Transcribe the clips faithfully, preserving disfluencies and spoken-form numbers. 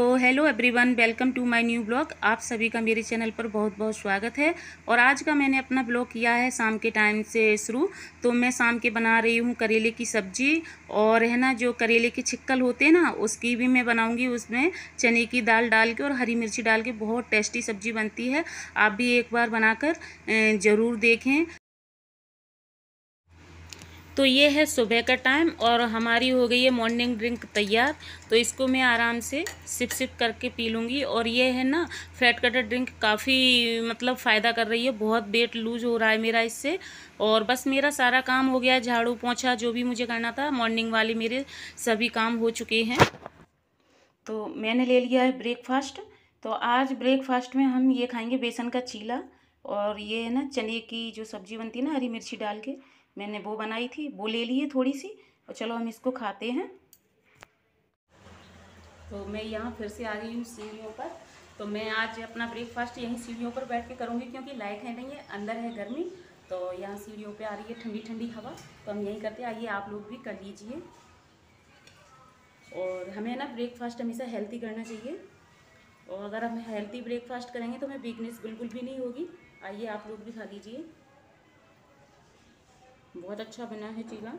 Hello everyone, welcome to my new blog. आप सभी का मेरे चैनल पर बहुत बहुत स्वागत है। और आज का मैंने अपना ब्लॉग किया है शाम के टाइम से शुरू। तो मैं शाम के बना रही हूँ करेले की सब्जी, और है ना जो करेले के छिक्कल होते हैं ना, उसकी भी मैं बनाऊँगी। उसमें चने की दाल डाल के और हरी मिर्ची डाल के बहुत टेस्टी सब्जी बनती है। आप भी एक बार बनाकर ज़रूर देखें। तो ये है सुबह का टाइम और हमारी हो गई है मॉर्निंग ड्रिंक तैयार। तो इसको मैं आराम से सिप सिप करके पी लूँगी। और ये है ना फैट कटर ड्रिंक, काफ़ी मतलब फ़ायदा कर रही है। बहुत वेट लूज हो रहा है मेरा इससे। और बस मेरा सारा काम हो गया, झाड़ू पोंछा जो भी मुझे करना था मॉर्निंग वाले मेरे सभी काम हो चुके हैं। तो मैंने ले लिया है ब्रेकफास्ट। तो आज ब्रेकफास्ट में हम ये खाएंगे बेसन का चीला। और ये है ना चने की जो सब्ज़ी बनती है ना हरी मिर्ची डाल के, मैंने वो बनाई थी, वो ले ली है थोड़ी सी। और चलो हम इसको खाते हैं। तो मैं यहाँ फिर से आ गई हूँ सीढ़ियों पर। तो मैं आज अपना ब्रेकफास्ट यहीं सीढ़ियों पर बैठ के करूँगी, क्योंकि लाइट है नहीं है, अंदर है गर्मी। तो यहाँ सीढ़ियों पे आ रही है ठंडी ठंडी हवा, तो हम यहीं करते हैं। आइए आप लोग भी कर लीजिए। और हमें ना ब्रेकफास्ट हमेशा हेल्थी करना चाहिए। और अगर हम हेल्थी ब्रेकफास्ट करेंगे तो हमें वीकनेस बिल्कुल भी नहीं होगी। आइए आप लोग भी खा लीजिए। बहुत अच्छा बना है चीला।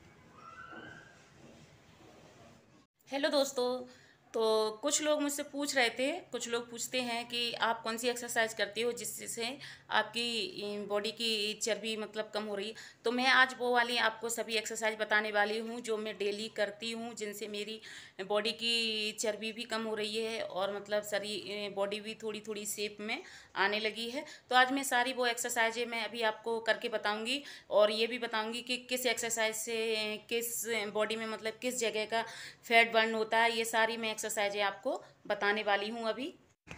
हेलो दोस्तों, तो कुछ लोग मुझसे पूछ रहे थे, कुछ लोग पूछते हैं कि आप कौन सी एक्सरसाइज करती हो जिससे आपकी बॉडी की चर्बी मतलब कम हो रही है। तो मैं आज वो वाली आपको सभी एक्सरसाइज बताने वाली हूँ जो मैं डेली करती हूँ, जिनसे मेरी बॉडी की चर्बी भी कम हो रही है और मतलब शरीर बॉडी भी थोड़ी थोड़ी शेप में आने लगी है। तो आज मैं सारी वो एक्सरसाइजें मैं अभी आपको करके बताऊँगी। और ये भी बताऊँगी कि किस एक्सरसाइज से किस बॉडी में मतलब किस जगह का फैट बर्न होता है। ये सारी मैं एक्सरसाइजें आपको बताने वाली हूँ अभी।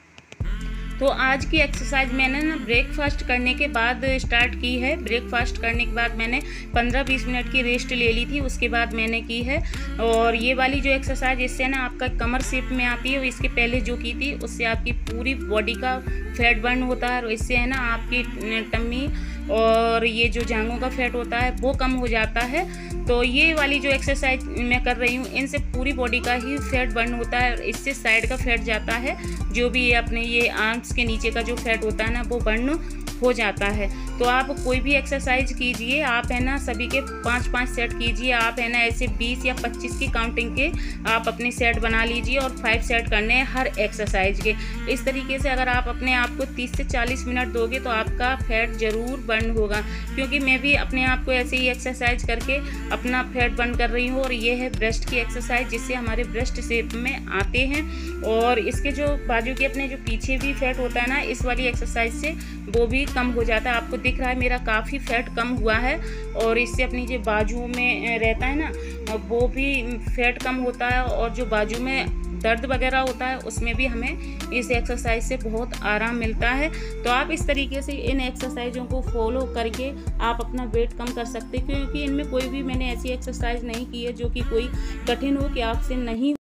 तो आज की एक्सरसाइज मैंने ना ब्रेकफास्ट करने के बाद स्टार्ट की है। ब्रेकफास्ट करने के बाद मैंने पंद्रह बीस मिनट की रेस्ट ले ली थी, उसके बाद मैंने की है। और ये वाली जो एक्सरसाइज, इससे ना आपका कमर शेप में आती है, और इसके पहले जो की थी उससे आपकी पूरी बॉडी का फैट बर्न होता है। और इससे है ना आपकी टम्मी और ये जो जांघों का फैट होता है वो कम हो जाता है। तो ये वाली जो एक्सरसाइज मैं कर रही हूँ, इनसे पूरी बॉडी का ही फैट बर्न होता है। इससे साइड का फैट जाता है, जो भी अपने ये आर्म्स के नीचे का जो फैट होता है ना, वो बर्न हो जाता है। तो आप कोई भी एक्सरसाइज कीजिए, आप है ना सभी के पाँच पाँच सेट कीजिए। आप है ना ऐसे बीस या पच्चीस की काउंटिंग के आप अपने सेट बना लीजिए, और फाइव सेट करने हैं हर एक्सरसाइज के। इस तरीके से अगर आप अपने आप को तीस से चालीस मिनट दोगे तो आपका फैट ज़रूर बर्न होगा। क्योंकि मैं भी अपने आप को ऐसे ही एक्सरसाइज करके अपना फैट बर्न कर रही हूँ। और ये है ब्रेस्ट की एक्सरसाइज, जिससे हमारे ब्रेस्ट शेप में आते हैं। और इसके जो बाजू के अपने जो पीछे भी फैट होता है ना, इस वाली एक्सरसाइज से वो भी कम हो जाता है। आपको दिख रहा है मेरा काफ़ी फैट कम हुआ है। और इससे अपनी जो बाजू में रहता है ना, वो भी फैट कम होता है। और जो बाजू में दर्द वगैरह होता है उसमें भी हमें इस एक्सरसाइज से बहुत आराम मिलता है। तो आप इस तरीके से इन एक्सरसाइजों को फॉलो करके आप अपना वेट कम कर सकते हैं। क्योंकि इनमें कोई भी मैंने ऐसी एक्सरसाइज नहीं की है जो कि कोई कठिन हो कि आपसे नहीं।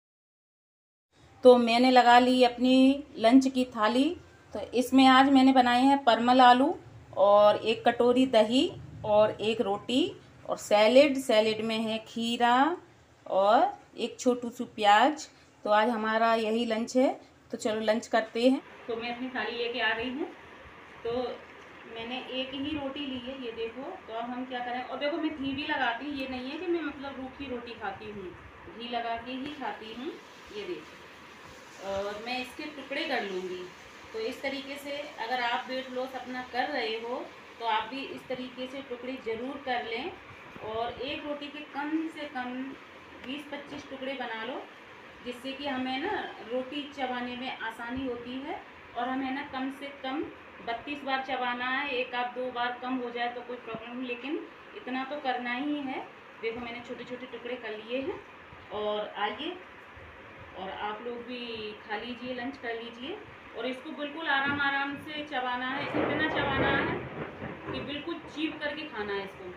तो मैंने लगा ली अपनी लंच की थाली। तो इसमें आज मैंने बनाए हैं परमल आलू, और एक कटोरी दही, और एक रोटी, और सैलेड। सैलेड में है खीरा और एक छोटू सी प्याज। तो आज हमारा यही लंच है। तो चलो लंच करते हैं। तो मैं अपनी थाली लेके आ रही हूँ। तो मैंने एक ही रोटी ली है, ये देखो। तो अब हम क्या करें, और देखो मैं घी भी लगाती हूँ, ये नहीं है कि मैं मतलब रूखी रोटी खाती हूँ, घी लगा के ही खाती हूँ। ये देखो, और मैं इसके टुकड़े कर लूँगी। तो इस तरीके से अगर आप वेट लॉस अपना कर रहे हो तो आप भी इस तरीके से टुकड़े ज़रूर कर लें। और एक रोटी के कम से कम बीस पच्चीस टुकड़े बना लो, जिससे कि हमें ना रोटी चबाने में आसानी होती है। और हमें ना कम से कम बत्तीस बार चबाना है। एक आध दो बार कम हो जाए तो कोई प्रॉब्लम नहीं, लेकिन इतना तो करना ही है। देखो मैंने छोटे छोटे टुकड़े कर लिए हैं। और आइए, और आप लोग भी खा लीजिए, लंच कर लीजिए। और इसको बिल्कुल आराम आराम से चबाना है, इतना चबाना है कि बिल्कुल चीप करके खाना है इसको।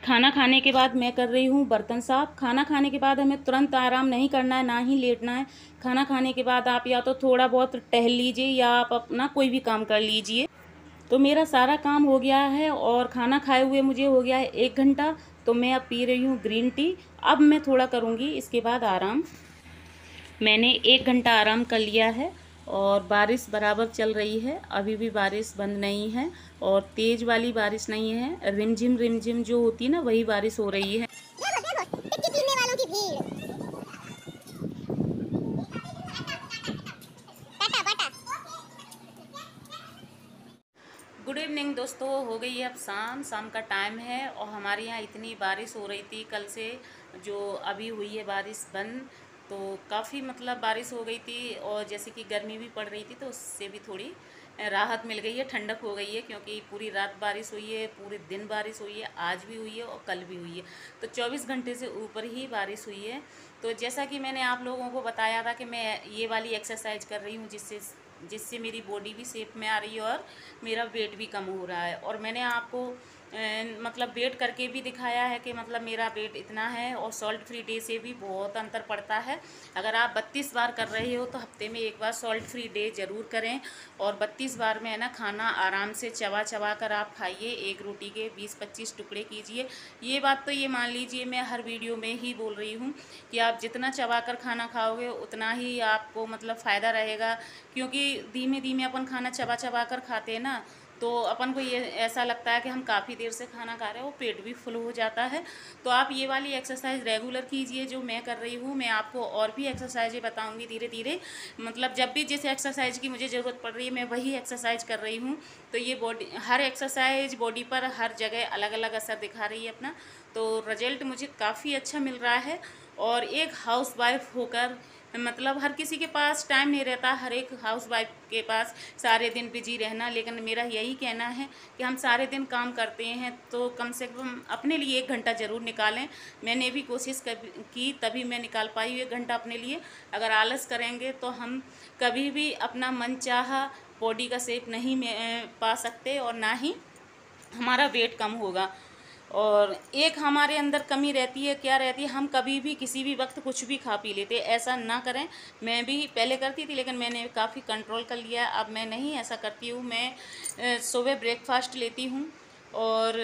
खाना खाने के बाद मैं कर रही हूँ बर्तन साफ। खाना खाने के बाद हमें तुरंत आराम नहीं करना है, ना ही लेटना है। खाना खाने के बाद आप या तो थोड़ा बहुत टहल लीजिए या आप अपना कोई भी काम कर लीजिए। तो मेरा सारा काम हो गया है और खाना खाए हुए मुझे हो गया है एक घंटा। तो मैं अब पी रही हूँ ग्रीन टी। अब मैं थोड़ा करूँगी इसके बाद आराम। मैंने एक घंटा आराम कर लिया है और बारिश बराबर चल रही है, अभी भी बारिश बंद नहीं है और तेज़ वाली बारिश नहीं है, रिमझिम रिमझिम जो होती है ना वही बारिश हो रही है। वालों की भीड़। गुड इवनिंग दोस्तों, हो गई है अब शाम, शाम का टाइम है और हमारे यहाँ इतनी बारिश हो रही थी कल से, जो अभी हुई है बारिश बंद। तो काफ़ी मतलब बारिश हो गई थी और जैसे कि गर्मी भी पड़ रही थी तो उससे भी थोड़ी राहत मिल गई है, ठंडक हो गई है, क्योंकि पूरी रात बारिश हुई है, पूरे दिन बारिश हुई है, आज भी हुई है और कल भी हुई है। तो चौबीस घंटे से ऊपर ही बारिश हुई है। तो जैसा कि मैंने आप लोगों को बताया था कि मैं ये वाली एक्सरसाइज कर रही हूँ जिससे जिससे मेरी बॉडी भी शेप में आ रही है और मेरा वेट भी कम हो रहा है। और मैंने आपको ए, मतलब वेट करके भी दिखाया है कि मतलब मेरा वेट इतना है और सॉल्ट फ्री डे से भी बहुत अंतर पड़ता है। अगर आप बत्तीस बार कर रहे हो तो हफ्ते में एक बार सॉल्ट फ्री डे ज़रूर करें और बत्तीस बार में है ना खाना आराम से चबा चबा कर आप खाइए। एक रोटी के बीस पच्चीस टुकड़े कीजिए। ये बात तो ये मान लीजिए मैं हर वीडियो में ही बोल रही हूँ कि आप जितना चबा कर खाना खाओगे उतना ही आपको मतलब फ़ायदा रहेगा, क्योंकि धीमे धीमे अपन खाना चबा चबा कर खाते हैं ना तो अपन को ये ऐसा लगता है कि हम काफ़ी देर से खाना खा रहे हैं, वो पेट भी फुल हो जाता है। तो आप ये वाली एक्सरसाइज रेगुलर कीजिए जो मैं कर रही हूँ। मैं आपको और भी एक्सरसाइजें बताऊँगी धीरे धीरे, मतलब जब भी जिस एक्सरसाइज की मुझे ज़रूरत पड़ रही है मैं वही एक्सरसाइज कर रही हूँ। तो ये बॉडी, हर एक्सरसाइज बॉडी पर हर जगह अलग अलग असर दिखा रही है अपना। तो रिजल्ट मुझे काफ़ी अच्छा मिल रहा है। और एक हाउस वाइफ होकर मतलब हर किसी के पास टाइम नहीं रहता, हर एक हाउस वाइफ के पास सारे दिन बिजी रहना, लेकिन मेरा यही कहना है कि हम सारे दिन काम करते हैं तो कम से कम अपने लिए एक घंटा ज़रूर निकालें। मैंने भी कोशिश की तभी मैं निकाल पाई एक घंटा अपने लिए। अगर आलस करेंगे तो हम कभी भी अपना मनचाहा बॉडी का शेप नहीं पा सकते और ना ही हमारा वेट कम होगा। और एक हमारे अंदर कमी रहती है, क्या रहती है, हम कभी भी किसी भी वक्त कुछ भी खा पी लेते, ऐसा ना करें। मैं भी पहले करती थी लेकिन मैंने काफ़ी कंट्रोल कर लिया, अब मैं नहीं ऐसा करती हूँ। मैं सुबह ब्रेकफास्ट लेती हूँ और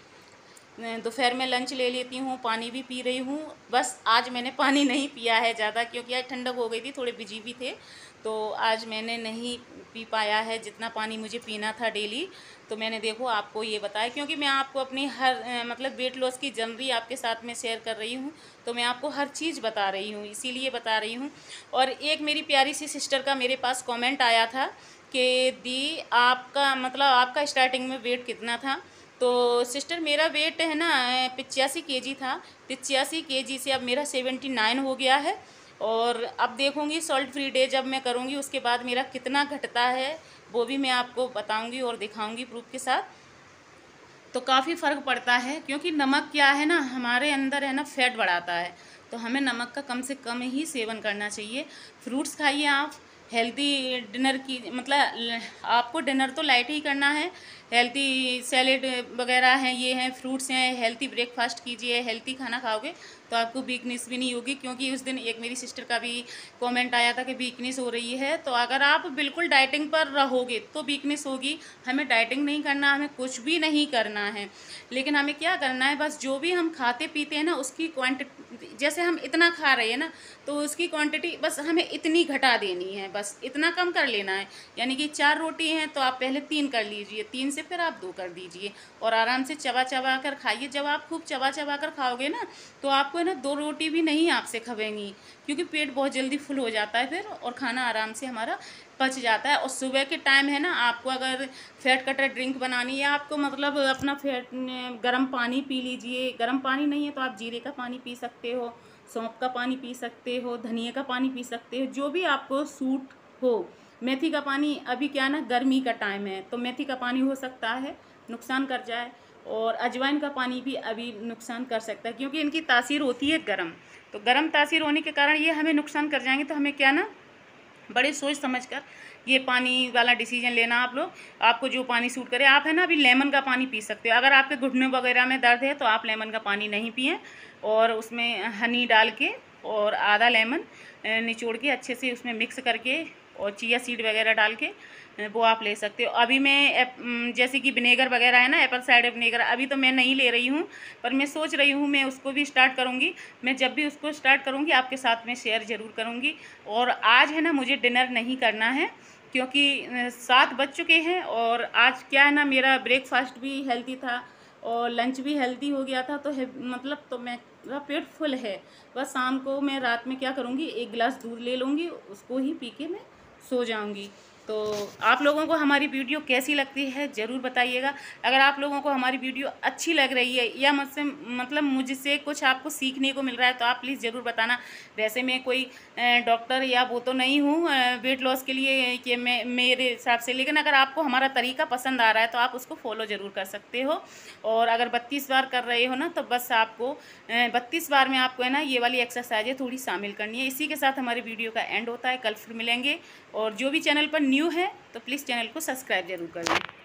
दोपहर में लंच ले लेती हूँ, पानी भी पी रही हूँ। बस आज मैंने पानी नहीं पिया है ज़्यादा, क्योंकि आज ठंडक हो गई थी, थोड़े बिजी भी थे, तो आज मैंने नहीं पी पाया है जितना पानी मुझे पीना था डेली। तो मैंने देखो आपको ये बताया, क्योंकि मैं आपको अपनी हर मतलब वेट लॉस की जर्नी आपके साथ में शेयर कर रही हूँ, तो मैं आपको हर चीज़ बता रही हूँ, इसीलिए बता रही हूँ। और एक मेरी प्यारी सी सिस्टर का मेरे पास कॉमेंट आया था कि दी आपका मतलब आपका स्टार्टिंग में वेट कितना था। तो सिस्टर मेरा वेट है ना पचासी केजी था, पचासी केजी से अब मेरा सेवेंटी नाइन हो गया है। और अब देखूंगी सॉल्ट फ्री डे जब मैं करूंगी उसके बाद मेरा कितना घटता है वो भी मैं आपको बताऊंगी और दिखाऊंगी प्रूफ के साथ। तो काफ़ी फ़र्क पड़ता है, क्योंकि नमक क्या है ना हमारे अंदर है ना फैट बढ़ाता है, तो हमें नमक का कम से कम ही सेवन करना चाहिए। फ्रूट्स खाइए आप, हेल्दी डिनर की मतलब आपको डिनर तो लाइट ही करना है, हेल्दी सैलेड वगैरह हैं, ये हैं फ्रूट्स हैं, हेल्दी ब्रेकफास्ट कीजिए। हेल्दी खाना खाओगे तो आपको वीकनेस भी नहीं होगी, क्योंकि उस दिन एक मेरी सिस्टर का भी कमेंट आया था कि वीकनेस हो रही है। तो अगर आप बिल्कुल डाइटिंग पर रहोगे तो वीकनेस होगी। हमें डाइटिंग नहीं करना, हमें कुछ भी नहीं करना है, लेकिन हमें क्या करना है, बस जो भी हम खाते पीते हैं ना उसकी क्वांटिटी, जैसे हम इतना खा रहे हैं ना तो उसकी क्वांटिटी बस हमें इतनी घटा देनी है, बस इतना कम कर लेना है। यानी कि चार रोटी हैं तो आप पहले तीन कर लीजिए, तीन से फिर आप दो कर दीजिए और आराम से चबा चबा कर खाइए। जब आप खूब चबा चबा कर खाओगे ना तो आपको है ना दो रोटी भी नहीं आपसे खवेंगी, क्योंकि पेट बहुत जल्दी फुल हो जाता है फिर और खाना आराम से हमारा पच जाता है। और सुबह के टाइम है ना आपको अगर फैट कटर ड्रिंक बनानी है, आपको मतलब अपना फैट गर्म पानी पी लीजिए। गर्म पानी नहीं है तो आप जीरे का पानी पी सकते हो, सौंफ का पानी पी सकते हो, धनिया का पानी पी सकते हो, जो भी आपको सूट हो। मेथी का पानी, अभी क्या ना गर्मी का टाइम है तो मेथी का पानी हो सकता है नुकसान कर जाए, और अजवाइन का पानी भी अभी नुकसान कर सकता है, क्योंकि इनकी तासीर होती है गर्म। तो गर्म तासीर होने के कारण ये हमें नुकसान कर जाएंगे। तो हमें क्या ना बड़े सोच समझ कर ये पानी वाला डिसीजन लेना आप लोग, आपको जो पानी सूट करे। आप है ना अभी लेमन का पानी पी सकते हो। अगर आपके घुटने वगैरह में दर्द है तो आप लेमन का पानी नहीं पिएं, और उसमें हनी डाल के और आधा लेमन निचोड़ के अच्छे से उसमें मिक्स करके और चिया सीड वगैरह डाल के वो आप ले सकते हो। अभी मैं जैसे कि विनेगर वगैरह है ना, एप्पल साइडर विनेगर, अभी तो मैं नहीं ले रही हूँ, पर मैं सोच रही हूँ मैं उसको भी स्टार्ट करूँगी। मैं जब भी उसको स्टार्ट करूँगी आपके साथ में शेयर ज़रूर करूँगी। और आज है ना मुझे डिनर नहीं करना है, क्योंकि सात बज चुके हैं, और आज क्या है ना मेरा ब्रेकफास्ट भी हेल्दी था और लंच भी हेल्दी हो गया था, तो है मतलब तो मैं मेरा पेट फुल है। बस शाम को मैं रात में क्या करूँगी, एक गिलास दूध ले लूँगी, उसको ही पी के मैं सो जाऊँगी। तो आप लोगों को हमारी वीडियो कैसी लगती है ज़रूर बताइएगा। अगर आप लोगों को हमारी वीडियो अच्छी लग रही है या मुझसे मतलब मुझसे कुछ आपको सीखने को मिल रहा है तो आप प्लीज़ ज़रूर बताना। वैसे मैं कोई डॉक्टर या वो तो नहीं हूँ वेट लॉस के लिए कि मैं मेरे हिसाब से, लेकिन अगर आपको हमारा तरीका पसंद आ रहा है तो आप उसको फॉलो ज़रूर कर सकते हो। और अगर बत्तीस बार कर रहे हो ना तो बस आपको बत्तीस बार में आपको है ना ये वाली एक्सरसाइजें थोड़ी शामिल करनी है। इसी के साथ हमारी वीडियो का एंड होता है। कल फिर मिलेंगे, और जो भी चैनल पर न्यू है तो प्लीज़ चैनल को सब्सक्राइब ज़रूर कर लें।